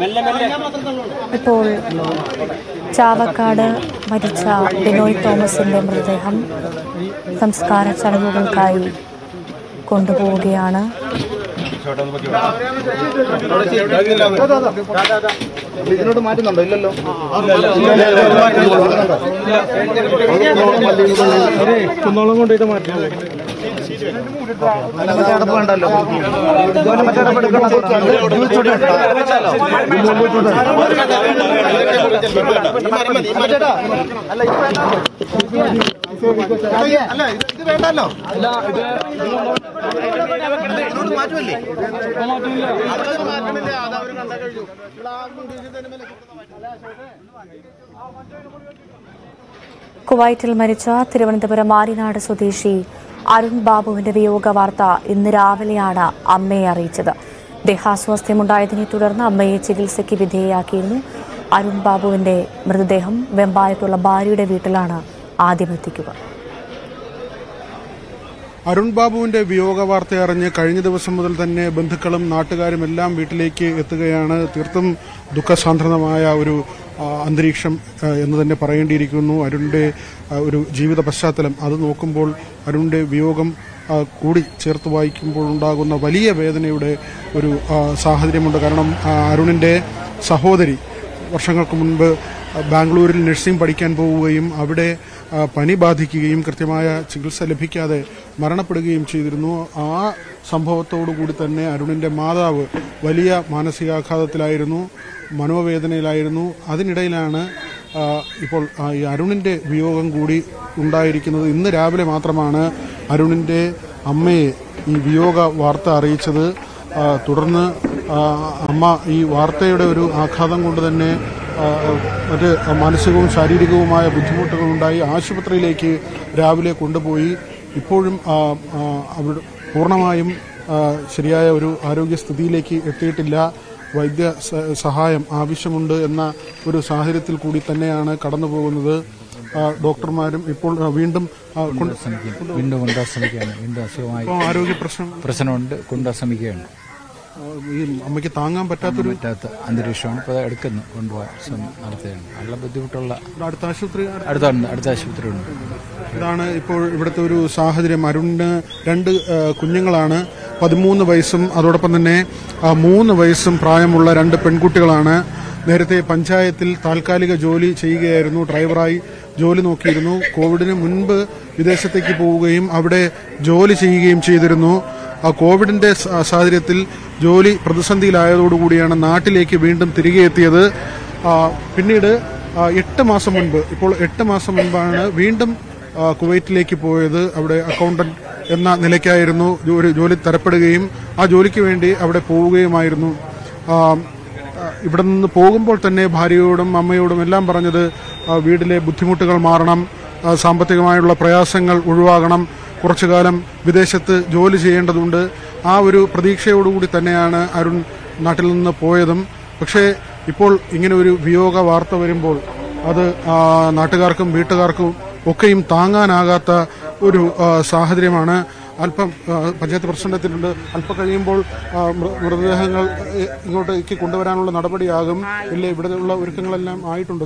ഇപ്പോൾ ചാവക്കാട് മരിച്ച ബിനോയ് തോമസിന്റെ മൃതദേഹം സംസ്കാര ചടങ്ങുകൾക്കായി കൊണ്ടുപോവുകയാണ്. ഇതിനോട് മാറ്റുന്നുണ്ടോ? ഇല്ലല്ലോ. കുന്നോളം കൊണ്ടിട്ട് മാറ്റുന്നത് വേണ്ടല്ലോ. അല്ല ഇത് വേണ്ടല്ലോ. മാറ്റുമല്ലേ? കുവൈറ്റിൽ മരിച്ച തിരുവനന്തപുരം ആര്യനാട് സ്വദേശി അരുൺ ബാബുവിന്റെ വിയോഗ വാർത്ത ഇന്ന് രാവിലെയാണ് അമ്മയെ അറിയിച്ചത്. ദേഹാസ്വാസ്ഥ്യമുണ്ടായതിനെ തുടർന്ന് അമ്മയെ ചികിത്സയ്ക്ക് വിധേയയാക്കിയിരുന്നു. അരുൺ ബാബുവിന്റെ മൃതദേഹം വെമ്പായത്തുള്ള ഭാര്യയുടെ വീട്ടിലാണ് ആദ്യമെത്തിക്കുക. അരുൺ ബാബുവിന്റെ വിയോഗ വാർത്ത അറിഞ്ഞ് കഴിഞ്ഞ ദിവസം മുതൽ തന്നെ ബന്ധുക്കളും നാട്ടുകാരും എല്ലാം വീട്ടിലേക്ക് എത്തുകയാണ്. തീർത്തും ദുഃഖസാന്ദ്രമായ ഒരു അന്തരീക്ഷം എന്ന് തന്നെ പറയേണ്ടിയിരിക്കുന്നു. അരുണിന്റെ ഒരു ജീവിത പശ്ചാത്തലം അത് നോക്കുമ്പോൾ അരുണിന്റെ വിയോഗം കൂടി ചേർത്ത് വായിക്കുമ്പോൾ ഉണ്ടാകുന്ന വലിയ വേദനയുടെ ഒരു സാഹചര്യമുണ്ട്. കാരണം അരുണിന്റെ സഹോദരി വർഷങ്ങൾക്ക് മുൻപ് ബാംഗ്ലൂരിൽ നഴ്സിംഗ് പഠിക്കാൻ പോവുകയും അവിടെ പനി ബാധിക്കുകയും കൃത്യമായ ചികിത്സ ലഭിക്കാതെ മരണപ്പെടുകയും ചെയ്തിരുന്നു. ആ സംഭവത്തോടുകൂടി തന്നെ അരുണിന്റെ മാതാവ് വലിയ മാനസികാഘാതത്തിലായിരുന്നു, മനോവേദനയിലായിരുന്നു. അതിനിടയിലാണ് ഇപ്പോൾ ഈ അരുണിന്റെ വിയോഗം കൂടി ഉണ്ടായിരിക്കുന്നത്. ഇന്ന് രാവിലെ മാത്രമാണ് അരുണിന്റെ അമ്മയെ ഈ വിയോഗ വാർത്ത അറിയിച്ചത്. തുടർന്ന് അമ്മ ഈ വാർത്തയുടെ ഒരു ആഘാതം കൊണ്ട് തന്നെ മറ്റ് മാനസികവും ശാരീരികവുമായ ബുദ്ധിമുട്ടുകളുണ്ടായി ആശുപത്രിയിലേക്ക് രാവിലെ കൊണ്ടുപോയി. ഇപ്പോഴും പൂർണ്ണമായും ശരിയായ ഒരു ആരോഗ്യസ്ഥിതിയിലേക്ക് എത്തിയിട്ടില്ല. വൈദ്യ സഹായം ആവശ്യമുണ്ട് എന്ന ഒരു സാഹചര്യത്തിൽ കൂടി തന്നെയാണ് കടന്നു പോകുന്നത്. ഡോക്ടർമാരും ഇപ്പോൾ വീണ്ടും കൊണ്ടുപോകാൻ ശ്രമിക്കുകയാണ്. വീണ്ടും അസുഖമായി ആരോഗ്യ പ്രശ്നമുണ്ട്, കൊണ്ടുപോകാൻ ശ്രമിക്കുകയാണ്. ഈ അമ്മയ്ക്ക് താങ്ങാൻ പറ്റാത്ത അന്തരീക്ഷമാണ് ഇപ്പോൾ എടുക്കുന്നു, കൊണ്ടുപോകാൻ നടത്തുകയാണ്. നല്ല ബുദ്ധിമുട്ടുള്ള അടുത്ത ആശുപത്രി അടുത്ത ആശുപത്രി ഉണ്ട്. ഇതാണ് ഇപ്പോൾ ഇവിടുത്തെ ഒരു സാഹചര്യം. അരുണിന് 2 കുഞ്ഞുങ്ങളാണ്. 13 വയസ്സും അതോടൊപ്പം തന്നെ 3 വയസ്സും പ്രായമുള്ള 2 പെൺകുട്ടികളാണ്. നേരത്തെ പഞ്ചായത്തിൽ താൽക്കാലിക ജോലി ചെയ്യുകയായിരുന്നു, ഡ്രൈവറായി ജോലി നോക്കിയിരുന്നു. കോവിഡിന് മുൻപ് വിദേശത്തേക്ക് പോവുകയും അവിടെ ജോലി ചെയ്യുകയും ചെയ്തിരുന്നു. കോവിഡിന്റെ സാഹചര്യത്തിൽ ജോലി പ്രതിസന്ധിയിലായതോടുകൂടിയാണ് നാട്ടിലേക്ക് വീണ്ടും തിരികെ എത്തിയത്. പിന്നീട് 8 മാസം മുൻപാണ് വീണ്ടും കുവൈറ്റിലേക്ക് പോയത്. അവിടെ അക്കൗണ്ടന്റ് എന്ന നിലയ്ക്കായിരുന്നു ഒരു ജോലി തരപ്പെടുകയും ആ ജോലിക്ക് വേണ്ടി അവിടെ പോവുകയുമായിരുന്നു. ഇവിടെ നിന്ന് പോകുമ്പോൾ തന്നെ ഭാര്യയോടും അമ്മയോടും എല്ലാം പറഞ്ഞത് വീട്ടിലെ ബുദ്ധിമുട്ടുകൾ മാറണം, സാമ്പത്തികമായുള്ള പ്രയാസങ്ങൾ ഒഴിവാകണം, കുറച്ചു കാലം വിദേശത്ത് ജോലി ചെയ്യേണ്ടതുണ്ട്. ആ ഒരു പ്രതീക്ഷയോടുകൂടി തന്നെയാണ് അരുൺ നാട്ടിൽ നിന്ന് പോയതും. പക്ഷേ ഇപ്പോൾ ഇങ്ങനെ ഒരു വിയോഗ വാർത്ത വരുമ്പോൾ അത് നാട്ടുകാർക്കും വീട്ടുകാർക്കും ഒക്കെയും താങ്ങാനാകാത്ത ഒരു സാഹചര്യമാണ്. അല്പം പഞ്ചായത്ത് പ്രസിഡന്റെത്തിലുണ്ട്. അല്പം കഴിയുമ്പോൾ മൃതദേഹങ്ങൾ ഇങ്ങോട്ടേക്ക് കൊണ്ടുവരാനുള്ള നടപടിയാകും. ഇല്ല, ഇവിടെയുള്ള ഒരുക്കങ്ങളെല്ലാം ആയിട്ടുണ്ട്.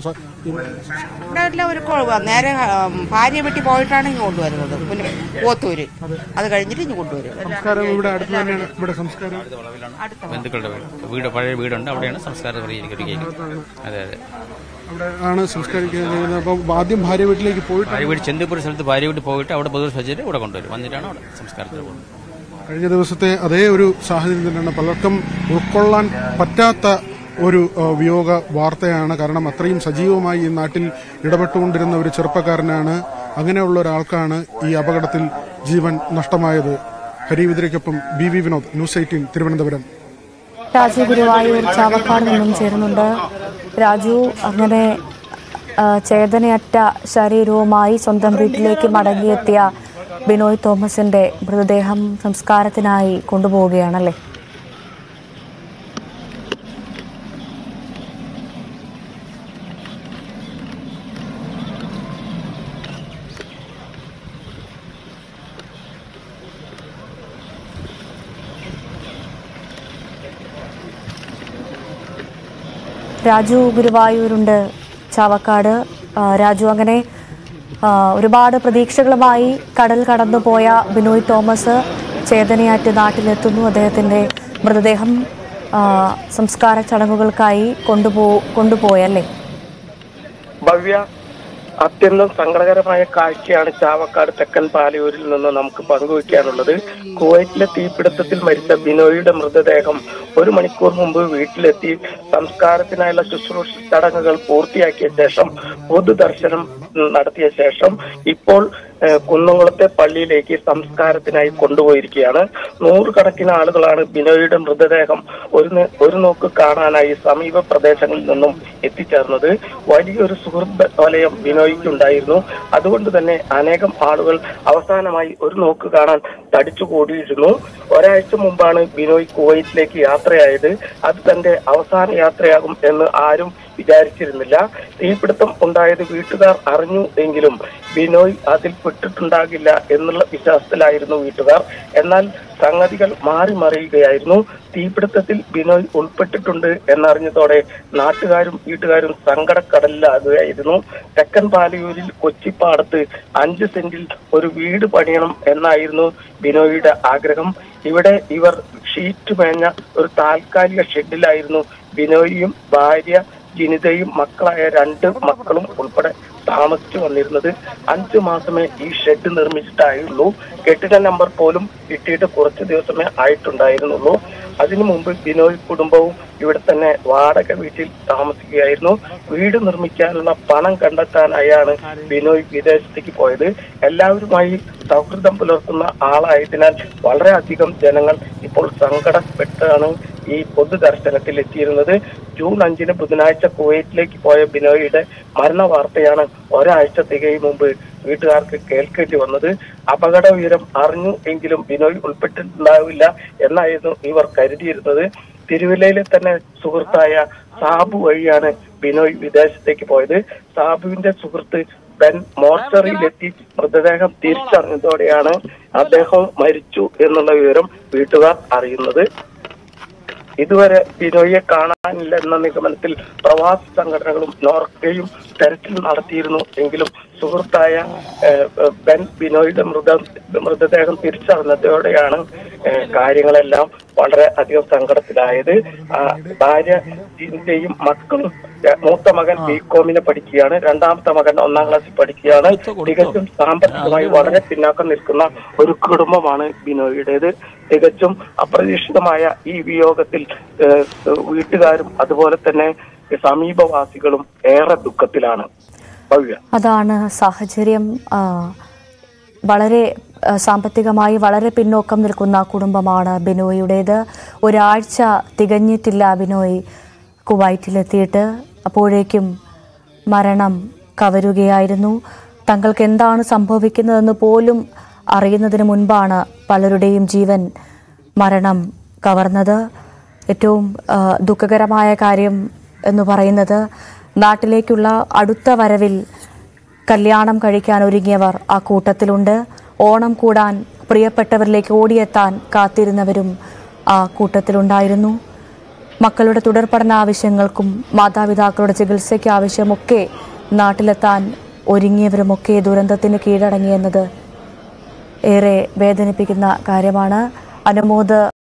നേരെ ഭാര്യ വീട്ടിൽ പോയിട്ടാണ് ഇങ്ങ് കൊണ്ടുവരുന്നത്. പിന്നെ പോത്തൂര് അത് കഴിഞ്ഞിട്ട് ഇങ്ങ് കൊണ്ടുവരും. സംസ്കാരം ഇവിടെ അടുത്ത് തന്നെയാണ്. ഇവിടെ സംസ്കാരം ബന്ധുക്കളുടെ വീട്, പഴയ വീടുണ്ട്, അവിടെയാണ് സംസ്കാരം ഒരുക്കിയിരിക്കുന്നത്. അതെ അതെ, അവിടെയാണ് സംസ്കരിക്കുന്നത്. അപ്പം ആദ്യം ഭാര്യ വീട്ടിലേക്ക് പോയിട്ട് ഭാര്യ വീട് ചെന്തപ്പൂർ സ്ഥലത്ത് ഭാര്യ വീട്ടിൽ പോയിട്ട് അവിടെ പൊതു സജ്ജര് ഇവിടെ കൊണ്ടുവരും, വന്നിട്ടാണ് അവിടെ സംസ്കാരത്തിന് പോകുന്നത്. കഴിഞ്ഞ ദിവസത്തെ അതേ ഒരു സാഹചര്യം തന്നെയാണ്. പലർക്കും ഉൾക്കൊള്ളാൻ പറ്റാത്ത ഒരു വിയോഗ വാർത്തയാണ്. കാരണം അത്രയും സജീവമായി ഈ നാട്ടിൽ ഇടപെട്ടുകൊണ്ടിരുന്ന ഒരു ചെറുപ്പക്കാരനാണ്. അങ്ങനെയുള്ള ഒരാൾക്കാണ് ഈ അപകടത്തിൽ ജീവൻ നഷ്ടമായത്. ഹരിവിദ്രയ്ക്കൊപ്പം BV വിനോദ്, ന്യൂസ് 18 തിരുവനന്തപുരം. രാജു ഗുരുവായൂർ ചാവക്കാട് നിന്നും ചേരുന്നുണ്ട്. രാജു, അങ്ങനെ ചേതനയറ്റ ശരീരവുമായി സ്വന്തം വീട്ടിലേക്ക് മടങ്ങിയെത്തിയ ബിനോയ് തോമസിന്റെ മൃതദേഹം സംസ്കാരത്തിനായി കൊണ്ടുപോവുകയാണല്ലേ? രാജു ഗുരുവായൂരുണ്ട് ചാവക്കാട്. രാജു, അങ്ങനെ ഒരുപാട് പ്രതീക്ഷകളുമായി കടൽ കടന്നുപോയ ബിനോയ് തോമസ് ചേതനയാറ്റ് നാട്ടിലെത്തുന്നു. അദ്ദേഹത്തിൻ്റെ മൃതദേഹം സംസ്കാര ചടങ്ങുകൾക്കായി കൊണ്ടുപോയല്ലേ? ഭവ്യ, അത്യന്തം സങ്കടകരമായ കാഴ്ചയാണ് ചാവക്കാട് തെക്കൻ പാലയൂരിൽ നിന്ന് നമുക്ക് പങ്കുവയ്ക്കാനുള്ളത്. കുവൈറ്റിലെ തീപിടുത്തത്തിൽ മരിച്ച ബിനോയിയുടെ മൃതദേഹം 1 മണിക്കൂർ മുമ്പ് വീട്ടിലെത്തി സംസ്കാരത്തിനായുള്ള ശുശ്രൂഷ ചടങ്ങുകൾ പൂർത്തിയാക്കിയ ശേഷം പൊതുദർശനം നടത്തിയ ശേഷം ഇപ്പോൾ കുന്നംകുളത്തെ പള്ളിയിലേക്ക് സംസ്കാരത്തിനായി കൊണ്ടുപോയിരിക്കുകയാണ്. 100 കണക്കിന് ആളുകളാണ് ബിനോയിയുടെ മൃതദേഹം ഒരു നോക്ക് കാണാനായി സമീപ പ്രദേശങ്ങളിൽ നിന്നും എത്തിച്ചേർന്നത്. വലിയൊരു സുഹൃത്ത് വലയം ബിനോയ്ക്കുണ്ടായിരുന്നു. അതുകൊണ്ട് തന്നെ അനേകം ആളുകൾ അവസാനമായി ഒരു നോക്ക് കാണാൻ തടിച്ചുകൂടിയിരുന്നു. ഒരാഴ്ച മുമ്പാണ് ബിനോയ് കുവൈറ്റിലേക്ക് യാത്രയായത്. അത് തന്റെ അവസാന യാത്രയാകും എന്ന് ആരും വിചാരിച്ചിരുന്നില്ല. തീപിടുത്തം ഉണ്ടായത് വീട്ടുകാർ അറിഞ്ഞു എങ്കിലും ബിനോയ് അതിൽ പെട്ടിട്ടുണ്ടാകില്ല എന്നുള്ള വിശ്വാസത്തിലായിരുന്നു വീട്ടുകാർ. എന്നാൽ സംഗതികൾ മാറി മറിയുകയായിരുന്നു. തീപിടുത്തത്തിൽ ബിനോയ് ഉൾപ്പെട്ടിട്ടുണ്ട് എന്നറിഞ്ഞതോടെ നാട്ടുകാരും വീട്ടുകാരും സങ്കടക്കടലിലാകുകയായിരുന്നു. തെക്കൻ പാലയൂരിൽ കൊച്ചിപ്പാടത്ത് 5 സെന്റിൽ ഒരു വീട് പണിയണം എന്നായിരുന്നു ബിനോയിയുടെ ആഗ്രഹം. ഇവിടെ ഇവർ ഷീറ്റ് മേഞ്ഞ ഒരു താൽക്കാലിക ഷെഡിലായിരുന്നു ബിനോയിയും ഭാര്യ ജിനിതയും മക്കളായ 2 മക്കളും ഉൾപ്പെടെ താമസിച്ചു വന്നിരുന്നത്. 5 മാസമേ ഈ ഷെഡ് നിർമ്മിച്ചിട്ടായുള്ളൂ. കെട്ടിട നമ്പർ പോലും കിട്ടിയിട്ട് കുറച്ച് ദിവസമേ ആയിട്ടുണ്ടായിരുന്നുള്ളൂ. അതിനു മുമ്പ് ബിനോയ് കുടുംബവും ഇവിടെ തന്നെ വാടക വീട്ടിൽ താമസിക്കുകയായിരുന്നു. വീട് നിർമ്മിക്കാനുള്ള പണം കണ്ടെത്താനായാണ് ബിനോയ് വിദേശത്തേക്ക് പോയത്. എല്ലാവരുമായി സൗഹൃദം പുലർത്തുന്ന ആളായതിനാൽ വളരെയധികം ജനങ്ങൾ ഇപ്പോൾ സങ്കടപ്പെട്ടാണ് ഈ പൊതുദർശനത്തിൽ എത്തിയിരുന്നത്. ജൂൺ 5 ബുധനാഴ്ച കുവൈറ്റിലേക്ക് പോയ ബിനോയിയുടെ മരണ വാർത്തയാണ് ഒരാഴ്ച തികയും മുമ്പ് വീട്ടുകാർക്ക് കേൾക്കേണ്ടി വന്നത്. അപകട വിവരം അറിഞ്ഞു എങ്കിലും ബിനോയ് ഉൾപ്പെട്ടിട്ടുണ്ടാവില്ല എന്നായിരുന്നു ഇവർ കരുതിയിരുന്നത്. തിരുവല്ലയിലെ തന്നെ സുഹൃത്തായ സാബു വഴിയാണ് ബിനോയ് വിദേശത്തേക്ക് പോയത്. സാബുവിന്റെ സുഹൃത്ത് ബെൻ മോർച്ചറിയിലെത്തി മൃതദേഹം തിരിച്ചറിഞ്ഞതോടെയാണ് അദ്ദേഹം മരിച്ചു എന്നുള്ള വിവരം വീട്ടുകാർ അറിയുന്നത്. ഇതുവരെ ബിനോയിയെ കാണാനില്ല എന്ന നിഗമനത്തിൽ പ്രവാസി സംഘടനകളും നോർക്കയും തെരച്ചിൽ നടത്തിയിരുന്നു. എങ്കിലും സുഹൃത്തായ ബെൻ ബിനോയിയുടെ മൃതദേഹം തിരിച്ചറിഞ്ഞതോടെയാണ് കാര്യങ്ങളെല്ലാം വളരെ അധികം സങ്കടത്തിലായത്. ഭാര്യയും മക്കളും, മൂത്ത മകൻ ബികോമിനെ പഠിക്കുകയാണ്, 2ാമത്തെ മകൻ 1ാം ക്ലാസ്സിൽ പഠിക്കുകയാണ്. തികച്ചും സാമ്പത്തികമായി വളരെ പിന്നാക്കം നിൽക്കുന്ന ഒരു കുടുംബമാണ് ബിനോയിയുടേത്. തികച്ചും അപ്രതീക്ഷിതമായ ഈ വിയോഗത്തിൽ വീട്ടുകാരും അതുപോലെ തന്നെ സമീപവാസികളും ഏറെ ദുഃഖത്തിലാണ്. അതാണ് സാഹചര്യം. വളരെ സാമ്പത്തികമായി വളരെ പിന്നോക്കം നിൽക്കുന്ന കുടുംബമാണ് ബിനോയിയുടേത്. ഒരാഴ്ച തികഞ്ഞിട്ടില്ല ബിനോയ് കുവൈറ്റിലെത്തിയിട്ട്. അപ്പോഴേക്കും മരണം കവരുകയായിരുന്നു. തങ്ങൾക്ക് എന്താണ് സംഭവിക്കുന്നതെന്ന് പോലും അറിയുന്നതിന് മുൻപാണ് പലരുടെയും ജീവൻ മരണം കവർന്നത്. ഏറ്റവും ദുഃഖകരമായ കാര്യം എന്ന് പറയുന്നത് നാട്ടിലേക്കുള്ള അടുത്ത വരവിൽ കല്യാണം കഴിക്കാൻ ഒരുങ്ങിയവർ ആ കൂട്ടത്തിലുണ്ട്. ഓണം കൂടാൻ പ്രിയപ്പെട്ടവരിലേക്ക് ഓടിയെത്താൻ കാത്തിരുന്നവരും ആ കൂട്ടത്തിലുണ്ടായിരുന്നു. മക്കളുടെ തുടർ പഠന ആവശ്യങ്ങൾക്കും മാതാപിതാക്കളുടെ ചികിത്സയ്ക്ക് ആവശ്യമൊക്കെ നാട്ടിലെത്താൻ ഒരുങ്ങിയവരുമൊക്കെ ദുരന്തത്തിന് കീഴടങ്ങിയെന്നത് ഏറെ വേദനിപ്പിക്കുന്ന കാര്യമാണ്. അനുമോദ്